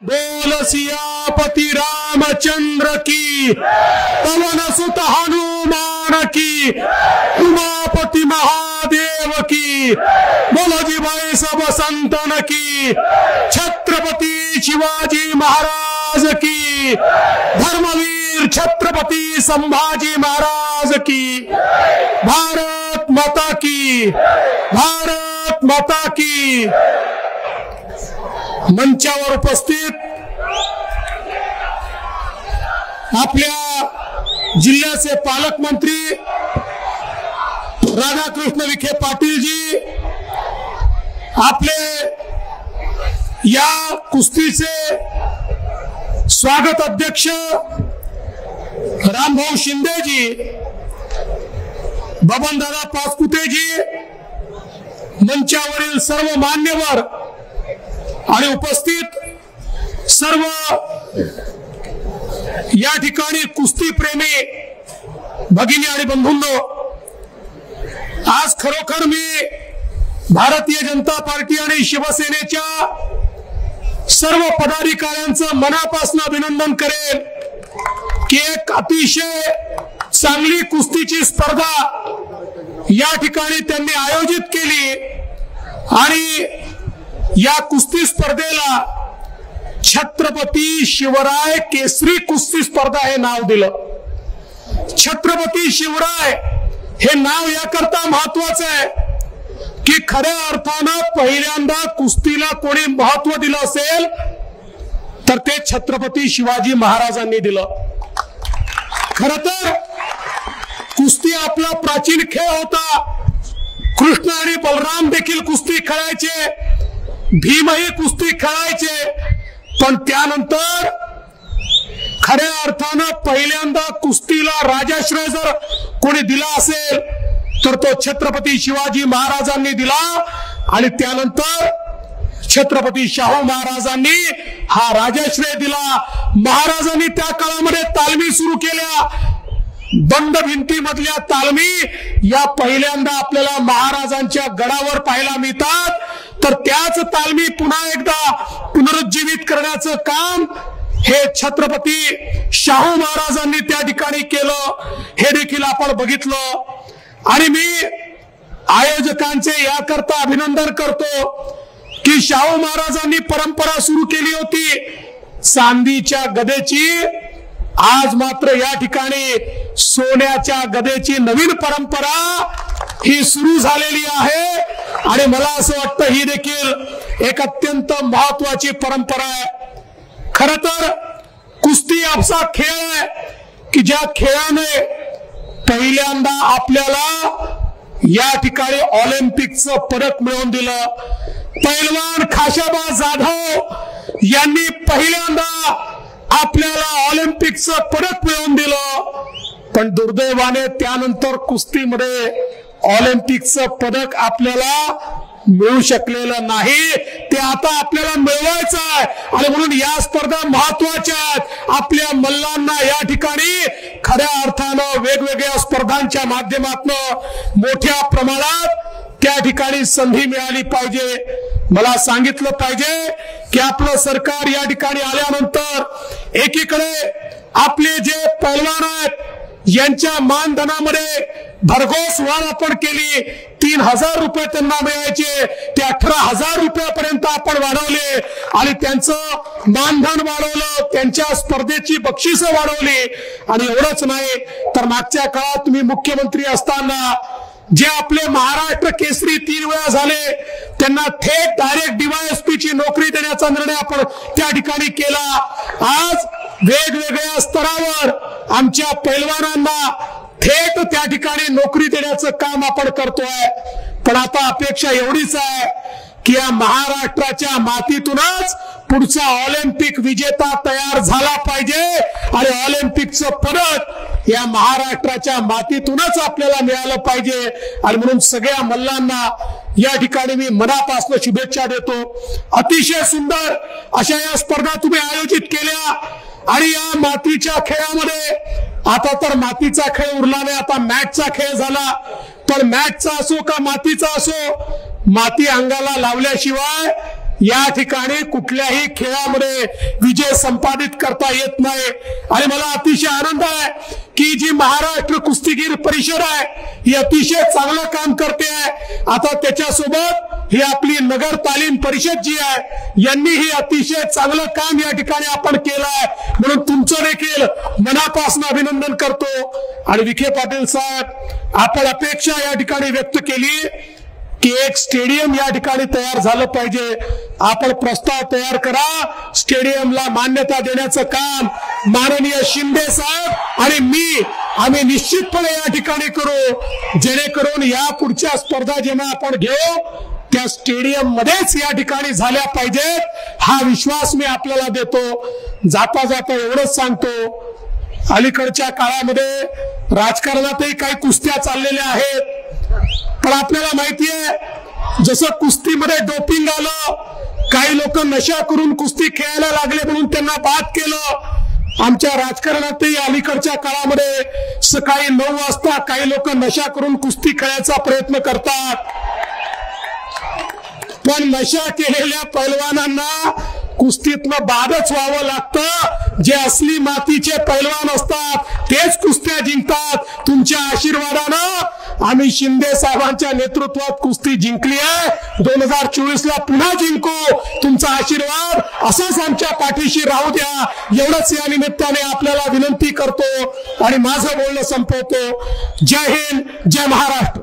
बोल सियापति रामचंद्र की, पवन सुत हनुमान की, उमापति महादेव की, बोलो जी भाई सब संतन की, छत्रपति शिवाजी महाराज की, धर्मवीर छत्रपति संभाजी महाराज की, भारत माता की, भारत माता की। मंचावर उपस्थित आपल्या जिल्ह्याचे पालकमंत्री राधाकृष्ण विखे पाटील जी, आपले या कुस्तीचे स्वागत अध्यक्ष रामभाऊ शिंदे जी, बबनदादा पाचपुते जी, मंचावरील सर्व मान्यवर आणि उपस्थित सर्व या ठिकाणी कुस्ती प्रेमी भगिनी आणि बंधूंनो, आज खरोखर मी भारतीय जनता पार्टी आणि शिवसेनेच्या सर्व पदाधिकाऱ्यांचं मनापासून अभिनंदन करेन की एक अतिशय चांगली कुस्तीची स्पर्धा या ठिकाणी त्यांनी आयोजित केली आणि या कुस्ती स्पर्धेला छत्रपती शिवराय केसरी कुस्ती स्पर्धा हे नाव दिलं। छत्रपती शिवराय हे नाव याकरता महत्वाचं आहे की खऱ्या अर्थानं पहिल्यांदा कुस्तीला कोणी महत्व दिलं असेल तर ते छत्रपती शिवाजी महाराजांनी दिलं। खरं तर कुस्ती आपला प्राचीन खेळ होता। कृष्ण आणि बलराम देखील कुस्ती खेळायचे, भीमही कुस्ती खेळायचे, पण त्यानंतर खऱ्या अर्थानं पहिल्यांदा कुस्तीला राजाश्रय जर कोणी दिला असेल तर तो छत्रपती शिवाजी महाराजांनी दिला आणि त्यानंतर छत्रपती शाहू महाराजांनी हा राजाश्रय दिला। महाराजांनी त्या काळामध्ये तालमी सुरू केल्या, बंद भिंतीमधल्या तालमी या पहिल्यांदा आपल्याला महाराजांच्या गडावर पाहायला मिळतात। तर त्याच तालमी पुन्हा एकदा पुनरुज्जीवित करण्याचं काम हे छत्रपती शाहू महाराजांनी त्या ठिकाणी केलं, हे देखील आपण बघितलं। आणि मी आयोजकांचे याकरता अभिनंदन करतो की शाहू महाराजांनी परंपरा सुरू केली होती चांदीच्या गदेची, आज मात्र या ठिकाणी सोन्याच्या गदेची नवीन परंपरा ही सुरू झालेली आहे आणि मला असं वाटतं ही देखील एक अत्यंत महत्वाची परंपरा आहे। खरं तर कुस्ती असा खेळ आहे की ज्या खेळाने पहिल्यांदा आपल्याला या ठिकाणी ऑलिम्पिकचं पदक मिळवून दिलं। पैलवान खाशाबा जाधव यांनी पहिल्यांदा आपल्याला ऑलिम्पिकचं पदक मिळवून दिलं, पण दुर्दैवाने त्यानंतर कुस्तीमध्ये ऑलिम्पिकचं पदक आपल्याला मिळू शकलेलं नाही। ते आता आपल्याला मिळवायचं आहे आणि म्हणून या स्पर्धा महत्वाच्या आहेत। आपल्या मल्लांना या ठिकाणी खऱ्या अर्थानं वेगवेगळ्या स्पर्धांच्या माध्यमातून मोठ्या प्रमाणात त्या ठिकाणी संधी मिळाली पाहिजे। मला सांगितलं पाहिजे की आपलं सरकार या ठिकाणी आल्यानंतर एकीकडे आपले जे पैलवान आहेत यांच्या मानधनामध्ये भरघोस वाढ आपण केली, 3000 रुपये त्यांना मिळायचे ते 18,000 रुपयापर्यंत आपण वाढवले आणि त्यांचं मानधन वाढवलं, त्यांच्या स्पर्धेची बक्षिसं वाढवली। आणि एवढंच नाही तर मागच्या काळात तुम्ही मुख्यमंत्री असताना जे आपले महाराष्ट्र केसरी 3 वेळा झाले त्यांना थेट डायरेक्ट DYSP ची नोकरी देण्याचा निर्णय आपण त्या ठिकाणी केला। आज वेगवेगळ्या स्तरावर आमच्या पैलवानांना थेट त्या ठिकाणी नोकरी देण्याचं काम आपण करतोय। पण आता अपेक्षा एवढीच आहे की या महाराष्ट्राच्या मातीतूनच पुढचा ऑलिम्पिक विजेता तयार झाला पाहिजे आणि ऑलिम्पिकचं पदक या महाराष्ट्राच्या मातीतूनच आपल्याला मिळालं पाहिजे। आणि म्हणून सगळ्या मल्लांना या ठिकाणी मी मनापासून शुभेच्छा देतो। अतिशय सुंदर अशा या स्पर्धा तुम्ही आयोजित केल्या आणि या मातीच्या खेळामध्ये आता तर मातीचा खेळ उरला नाही, आता मॅचचा खेळ झाला। पण मॅचचा असो का मातीचा असो, माती अंगाला लावल्याशिवाय या ठिकाणी कुठल्याही खेळामध्ये विजय संपादित करता येत नाही। आणि मला अतिशय आनंद आहे की जी महाराष्ट्र कुस्तीगीर परिषद आहे ही अतिशय चांगलं काम करते आहे। आता त्याच्यासोबत ही आपली नगर तालीम परिषद जी आहे यांनी ही अतिशय चांगलं काम या ठिकाणी आपण केलं आहे, म्हणून तुमचं देखील मनापासून अभिनंदन करतो। आणि विखे पाटील साहेब, आपण अपेक्षा या ठिकाणी व्यक्त केली की एक स्टेडियम या ठिकाणी तयार झालं पाहिजे। आपण प्रस्ताव तयार करा, स्टेडियमला मान्यता देण्याचं काम माननीय शिंदे साहेब आणि आम्ही निश्चितपणे या ठिकाणी करू, जेणेकरून या पुढच्या स्पर्धा जेव्हा आपण घेऊ त्या स्टेडियम मध्येच या ठिकाणी झाल्या पाहिजेत, हा विश्वास मी आपल्याला देतो। जाता जाता एवढंच सांगतो, अलीकडच्या काळामध्ये राजकारणातही काही कुस्त्या चाललेल्या आहेत, पण आपल्याला माहिती आहे जसं कुस्तीमध्ये डोपिंग आलं, काही लोक नशा करून कुस्ती खेळायला लागले म्हणून त्यांना बाद केलं। आमच्या राजकारणातही अलीकडच्या काळामध्ये सकाळी 9 वाजता काही लोक नशा करून कुस्ती खेळायचा प्रयत्न करतात, पण नशा केलेल्या पैलवानांना कुस्तीतनं बादच व्हावं लागतं। जे असली मातीचे पैलवान असतात तेच कुस्त्या जिंकतात। तुमच्या आशीर्वादानं आम्ही शिंदे साहेबांच्या नेतृत्वात कुस्ती जिंकली आहे, 2024 ला पुन्हा जिंकू। तुमचा आशीर्वाद असाच आमच्या पाठीशी राहू द्या, एवढंच या निमित्ताने आपल्याला विनंती करतो आणि माझं बोलणं संपवतो। जय हिंद, जय महाराष्ट्र।